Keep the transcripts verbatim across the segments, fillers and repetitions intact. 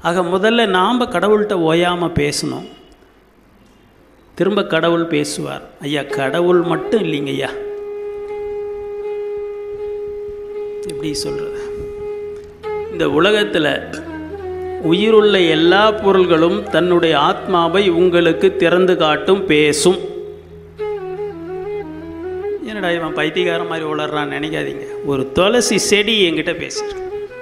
ஆக முதல்ல நாம் கடவுள்கிட்ட ஓயாமல் பேசணும். திரும்ப கடவுள் பேசுவார். ஐயா கடவுள் மட்டும் இல்லைங்க ஐயா, எப்படி சொல்கிறது, இந்த உலகத்தில் உயிருள்ள எல்லா பொருள்களும் தன்னுடைய ஆத்மாவை உங்களுக்கு திறந்து காட்டும், பேசும். என்னடா இவன் பைத்தியக்கார மாதிரி உளறான்னு நினைக்காதீங்க. ஒரு துளசி செடி என்கிட்ட பேசுகிறேன்.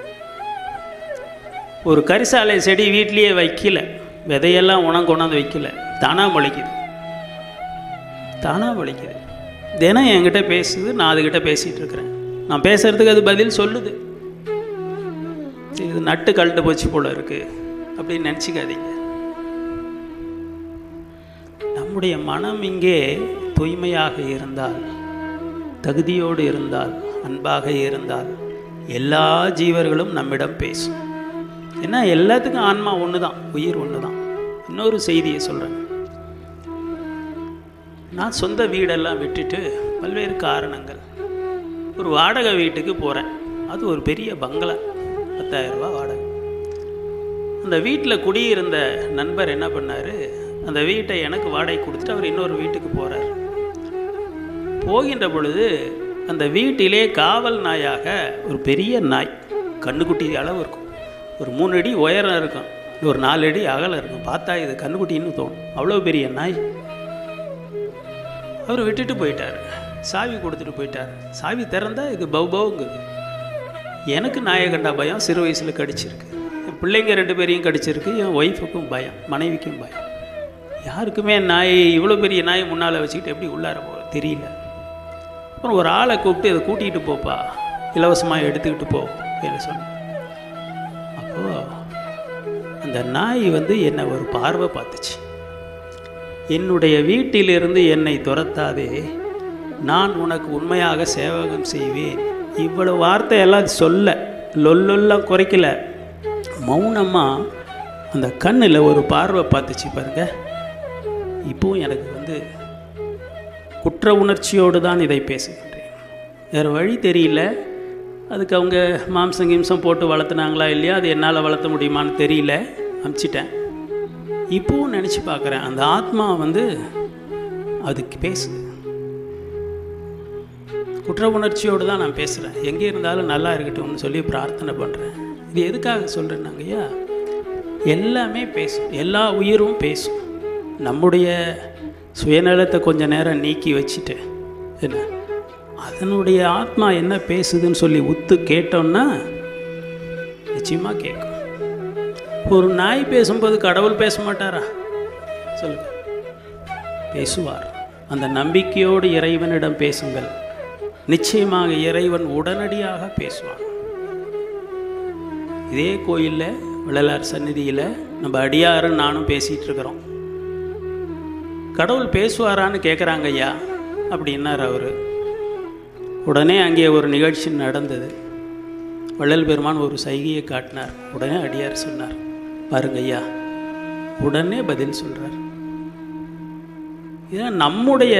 ஒரு கரிசாலை செடி வீட்லேயே வைக்கல, விதையெல்லாம் உணவு கொண்டாந்து வைக்கல, தானாக முளைக்குது. தானாக முளைக்குது. தினம் என்கிட்ட பேசுது, நான் அதுக்கிட்ட பேசிகிட்டு இருக்கிறேன். நான் பேசுகிறதுக்கு அது பதில் சொல்லுது. இது நட்டு கழட்டு போச்சு போல இருக்குது அப்படின்னு நினச்சிக்காதீங்க. நம்முடைய மனம் இங்கே தூய்மையாக இருந்தால், தகுதியோடு இருந்தால், அன்பாக இருந்தால் எல்லா ஜீவர்களும் நம்மிடம் பேசும். ஏன்னா எல்லாத்துக்கும் ஆன்மா ஒன்று தான், உயிர் ஒன்று தான். இன்னொரு செய்தியை சொல்கிறேன். நான் சொந்த வீடெல்லாம் விட்டுட்டு பல்வேறு காரணங்கள் ஒரு வாடகை வீட்டுக்கு போகிறேன். அது ஒரு பெரிய பங்களா, பத்தாயிரம் ரூபா வாடகை. அந்த வீட்டில் குடியிருந்த நண்பர் என்ன பண்ணார், அந்த வீட்டை எனக்கு வாடகை கொடுத்துட்டு அவர் இன்னொரு வீட்டுக்கு போகிறார். போகின்ற பொழுது அந்த வீட்டிலே காவல் நாயாக ஒரு பெரிய நாய், கண்ணுக்குட்டி அளவு இருக்கும், ஒரு மூணு அடி உயரம் இருக்கும், ஒரு நாலு அடி அகலம் இருக்கும். பார்த்தா இது கண்ணுக்குட்டின்னு தோணும், அவ்வளோ பெரிய நாய். அவர் விட்டுட்டு போயிட்டார், சாவி கொடுத்துட்டு போயிட்டார். சாவி திறந்தா இது பௌபவுங்குது. எனக்கு நாயை கண்டா பயம், சிறு வயசில் கடிச்சிருக்கு. என் பிள்ளைங்க ரெண்டு பேரையும் கடிச்சிருக்கு, என் ஒய்ஃபுக்கும் பயம், மனைவிக்கும் பயம். யாருக்குமே நாய், இவ்வளோ பெரிய நாயை முன்னால் வச்சுக்கிட்டு எப்படி உள்ளார போக தெரியல. அப்புறம் ஒரு ஆளை கூப்பிட்டு இதை கூட்டிகிட்டு போப்பா, இலவசமாக எடுத்துக்கிட்டு போ அப்படின்னு சொன்னேன். அப்போது அந்த நாய் வந்து என்னை ஒரு பார்வை பார்த்துச்சு. என்னுடைய வீட்டிலிருந்து என்னை துரத்தாதே, நான் உனக்கு உண்மையாக சேவகம் செய்வேன். இவ்வளவு வார்த்தையெல்லாம் சொல்ல, லொல்லெல்லாம் குறைக்கல, மௌனமாக அந்த கண்ணில் ஒரு பார்வை பார்த்துச்சு பாருங்க. இப்போவும் எனக்கு வந்து குற்ற உணர்ச்சியோடு தான் இதை பேசுகின்றேன். வேறு வழி தெரியல. அதுக்கு அவங்க மாம்சம் கிம்சம் போட்டு வளர்த்துனாங்களா இல்லையா, அது என்னால் வளர்த்த முடியுமான்னு தெரியல, அனுப்பிச்சிட்டேன். இப்போவும் நினச்சி பார்க்குறேன், அந்த ஆத்மா வந்து அதுக்கு பேசுது. குற்ற உணர்ச்சியோடு தான் நான் பேசுகிறேன். எங்கே இருந்தாலும் நல்லா இருக்கட்டும்னு சொல்லி பிரார்த்தனை பண்ணுறேன். இது எதுக்காக சொல்கிறேன்னாங்க ஐயா, எல்லாமே பேசும், எல்லா உயிரும் பேசும். நம்முடைய சுயநலத்தை கொஞ்சம் நேரம் நீக்கி வச்சுட்டு என்ன அதனுடைய ஆத்மா என்ன பேசுதுன்னு சொல்லி உத்து கேட்டோம்னா நிச்சயமாக கேட்கும். ஒரு நாய் பேசும்போது கடவுள் பேச மாட்டாரா சொல்லுங்க? பேசுவார். அந்த நம்பிக்கையோடு இறைவனிடம் பேசுங்கள், நிச்சயமாக இறைவன் உடனடியாக பேசுவான். இதே கோயிலில் வள்ளலார் சந்நிதியில் நம்ம அடியாரும் நானும் பேசிகிட்டு இருக்கிறோம். கடவுள் பேசுவாரான்னு கேட்குறாங்க ஐயா அப்படின்னார் அவர். உடனே அங்கே ஒரு நிகழ்ச்சி நடந்தது. வள்ளல் பெருமான் ஒரு சைகையை காட்டினார். உடனே அடியார் சொன்னார், பாருங்க ஐயா, உடனே பதில் சொல்கிறார். இதான் நம்முடைய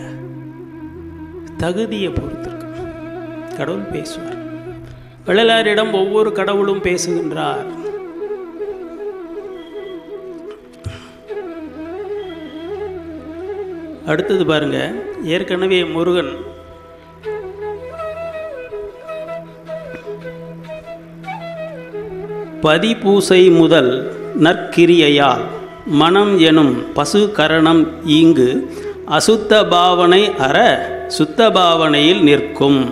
தகுதியை பொறுத்திருக்கு. கடவுள் பேசுவார். வள்ளலாரிடம் ஒவ்வொரு கடவுளும் பேசுகின்றார். அடுத்தது பாருங்க, ஏற்கனவே முருகன் பதிபூசை முதல் நற்கிரியையால் மனம் எனும் பசு கரணம் ஈங்கு அசுத்த பாவனை அற சுத்த பாவனையில் நிற்கும்.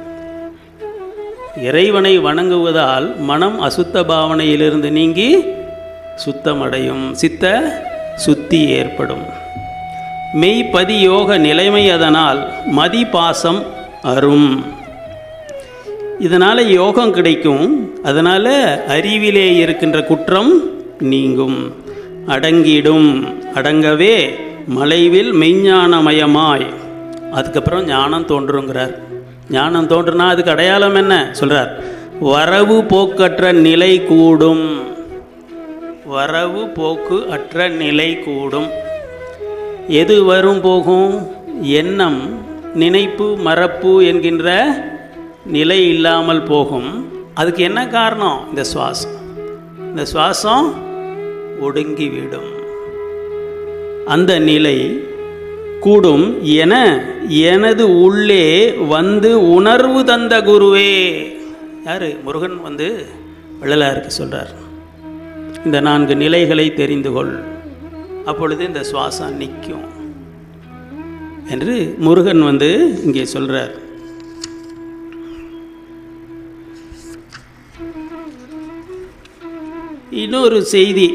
இறைவனை வணங்குவதால் மனம் அசுத்த பாவனையிலிருந்து நீங்கி சுத்தமடையும், சித்த சுத்தி ஏற்படும். மெய்ப்பதி யோக நிலைமை அதனால் மதி பாசம் அரும். இதனால் யோகம் கிடைக்கும். அதனால் அறிவிலே இருக்கின்ற குற்றம் நீங்கும், அடங்கிடும். அடங்கவே மலைவில் மெய்ஞானமயமாய், அதுக்கப்புறம் ஞானம் தோன்றுங்கிறார். ஞானம் தோன்றுனா அதுக்கு அடையாளம் என்ன சொல்கிறார்? வரவு போக்கற்ற நிலை கூடும். வரவு போக்கு அற்ற நிலை கூடும். எது வரும் போகும்? எண்ணம், நினைப்பு, மறப்பு என்கின்ற நிலை இல்லாமல் போகும். அதுக்கு என்ன காரணம்? இந்த சுவாசம். இந்த சுவாசம் ஒடுங்கிவிடும். அந்த நிலை கூடும் என எனது உள்ளே வந்து உணர்வு தந்த குருவே. யாரு? முருகன் வந்து வள்ளலாருக்கு சொல்றார், இந்த நான்கு நிலைகளை தெரிந்து கொள், அப்பொழுது இந்த சுவாசம் நிற்கும் என்று முருகன் வந்து இங்கே சொல்றார். இன்னொரு செய்தி,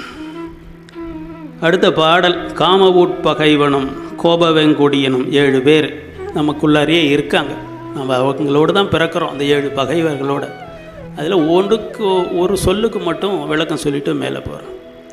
அடுத்த பாடல், காமவுட்பகைவனும் கோபவெங்கொடியனும் ஏழு பேர் நமக்குள்ளாரியே இருக்காங்க. நம்ம அவங்களோடு தான் பிறக்கிறோம், அந்த ஏழு பகைவர்களோட. அதில் ஒன்றுக்கு ஒரு சொல்லுக்கு மட்டும் விளக்கம் சொல்லிட்டு மேலே போகிறோம்.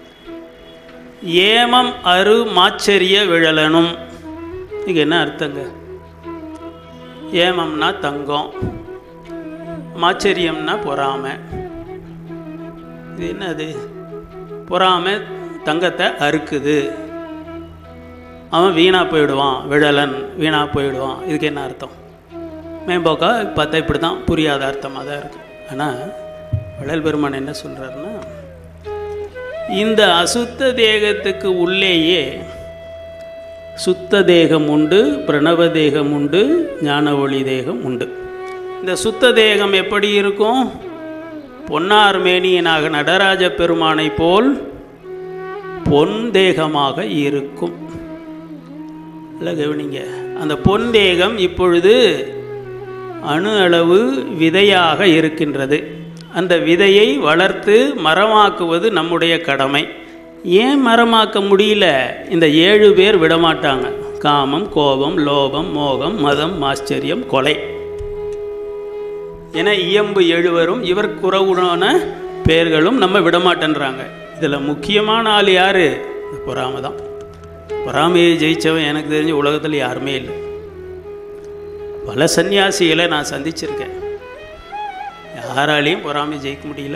ஏமம் அரு மாச்சரிய விழலனும். இங்கே என்ன அர்த்தங்க? ஏமம்னா தங்கம், மாச்சரியம்னா பொறாமை. இது என்னது? பொறாமை தங்கத்தை அறுக்குது, அவன் வீணாக போயிடுவான், விழலன் வீணாக போயிடுவான். இதுக்கு என்ன அர்த்தம்? மேம்போக்கா பார்த்தா இப்படி தான், புரியாத அர்த்தமாக தான் இருக்குது. ஆனால் வள்ளல் பெருமான் என்ன சொல்கிறாருன்னா, இந்த அசுத்த தேகத்துக்கு உள்ளேயே சுத்த தேகம் உண்டு, பிரணவ தேகம் உண்டு, ஞான ஒளி தேகம் உண்டு. இந்த சுத்த தேகம் எப்படி இருக்கும்? பொன்னார் மேனியனாக நடராஜ பெருமானை போல் பொன் தேகமாக இருக்கும். இல்லை கவனிங்க, அந்த பொன் தேகம் இப்பொழுது அணு அளவு விதையாக இருக்கின்றது. அந்த விதையை வளர்த்து மரமாக்குவது நம்முடைய கடமை. ஏன் மரமாக்க முடியல? இந்த ஏழு பேர் விடமாட்டாங்க. காமம், கோபம், லோபம், மோகம், மதம், ஆச்சரியம், கொலை என இயம்பு எழுவரும் இவர் குறவுடான பேர்களும் நம்ம விடமாட்டேன்றாங்க. இதில் முக்கியமான ஆள் யார்? பொறாமை தான். பொறாமையை ஜெயித்தவன் எனக்கு தெரிஞ்ச உலகத்தில் யாருமே இல்லை. பல சன்னியாசிகளை நான் சந்திச்சிருக்கேன், யாராலையும் பொறாமை ஜெயிக்க முடியல.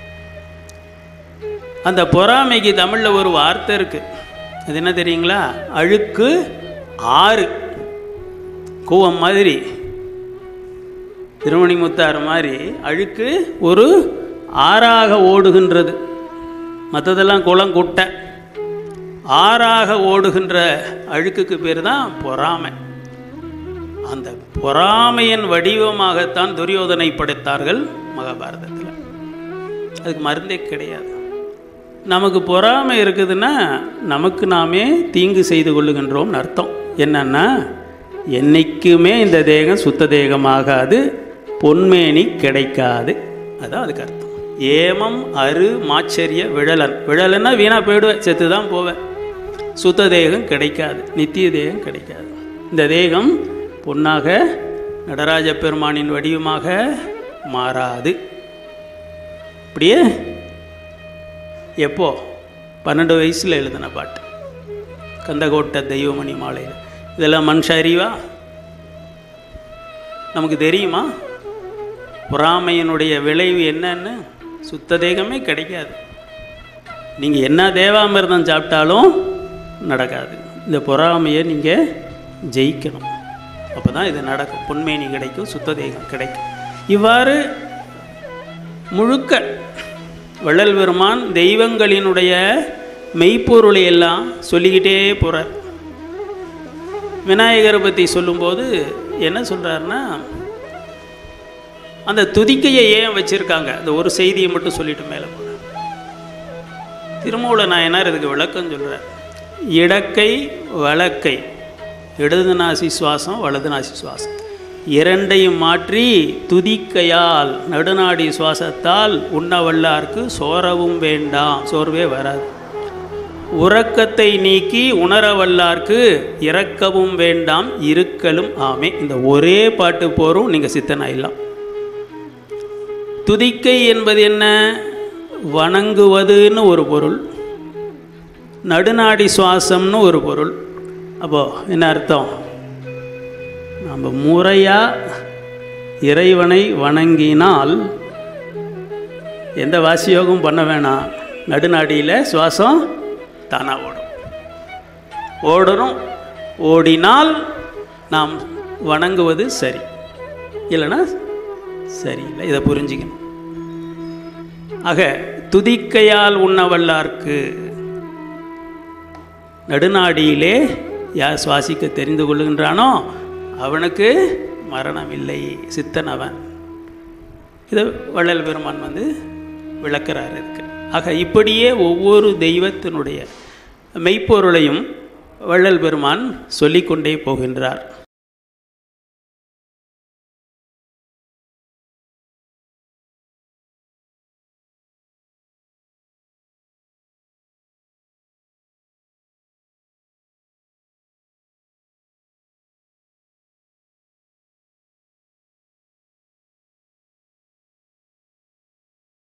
அந்த பொறாமைக்கு தமிழில் ஒரு வார்த்தை இருக்குது, அது என்ன தெரியுங்களா? அழுக்கு ஆறு. கூவம் மாதிரி, திருமணிமுத்தாறு மாதிரி அழுக்கு ஒரு ஆறாக ஓடுகின்றது. மற்றதெல்லாம் குளம் குட்டை. ஆறாக ஓடுகின்ற அழுக்குக்கு பேர் தான் பொறாமை. அந்த பொறாமையின் வடிவமாகத்தான் துரியோதனை படைத்தார்கள் மகாபாரதத்தில். அதுக்கு மருந்தே கிடையாது. நமக்கு பொறாமை இருக்குதுன்னா நமக்கு நாமே தீங்கு செய்து கொள்ளுகின்றோம்னு அர்த்தம். என்னன்னா, என்றைக்குமே இந்த தேகம் சுத்த தேகமாகாது, பொன்மேனி கிடைக்காது. அதான் அதுக்கு அர்த்தம். ஏமம் அரு மாச்சரிய விழலன். விழலன்னா வீணாக போயிடுவேன், செத்து தான் போவேன். சுத்த தேகம் கிடைக்காது, நித்திய தேகம் கிடைக்காது. இந்த தேகம் பொன்னாக நடராஜ பெருமானின் வடிவமாக மாறாது. அப்படியே எப்போ? பன்னெண்டு வயசில் எழுதின பாட்டு, கந்தகோட்டை தெய்வமணி மாலையில். இதெல்லாம் மனுஷ அறிவா? நமக்கு தெரியுமா பொறாமையினுடைய விளைவு என்னன்னு? சுத்த தேகமே கிடைக்காது. நீங்கள் என்ன தேவாமிர்தம் சாப்பிட்டாலும் நடக்காது. இந்த பொறாமையை நீங்கள் ஜெயிக்கணும், அப்போ தான் இது நடக்கும். பொன்மேனி கிடைக்கும், சுத்த தேகம் கிடைக்கும். இவ்வாறு முழுக்க வள்ளல் பெருமான் தெய்வங்களினுடைய மெய்ப்பொருளை எல்லாம் சொல்லிக்கிட்டே போகிறார். விநாயகரை பற்றி சொல்லும்போது என்ன சொல்கிறாருன்னா, அந்த துதிக்கையை ஏன் வச்சுருக்காங்க? அந்த ஒரு செய்தியை மட்டும் சொல்லிட்டு மேலே போகிறேன். திருமூல நாயனார் இதுக்கு விளக்கம் சொல்கிறார். இடக்கை வலக்கை, இடது நாசி சுவாசம் வலது நாசி சுவாசம் இரண்டையும் மாற்றி துதிக்கையால் நடுநாடி சுவாசத்தால் உண்ணவல்லார்க்கு சோரவும் வேண்டாம், சோர்வே வராது. உறக்கத்தை நீக்கி உணரவல்லார்க்கு இறக்கவும் வேண்டாம், இருக்கலும் ஆமே. இந்த ஒரே பாட்டு போரும், நீங்கள் சித்தனாயிடலாம். துதிக்கை என்பது என்ன? வணங்குவதுன்னு ஒரு பொருள், நடுநாடி சுவாசம்னு ஒரு பொருள். அப்போது என்ன அர்த்தம்? நம்ம முறையாக இறைவனை வணங்கினால் எந்த வாசியோகம் பண்ண வேணாம், நடுநாடியில் சுவாசம் தானாக ஓடும். ஓடணும். ஓடினால் நாம் வணங்குவது சரி, இல்லைன்னா சரியில்லை. இதை புரிஞ்சுக்கணும். ஆக துதிக்கையால் உண்ணவல்லார்க்கு, நடுநாடியிலே யார் சுவாசிக்க தெரிந்து கொள்ளுகின்றானோ அவனுக்கு மரணம் இல்லை, சித்தன் அவன். இதை வள்ளல் பெருமான் வந்து விளக்கிறார் இருக்கு. ஆக இப்படியே ஒவ்வொரு தெய்வத்தினுடைய மெய்ப்பொருளையும் வள்ளல் பெருமான் சொல்லிக்கொண்டே போகின்றார்.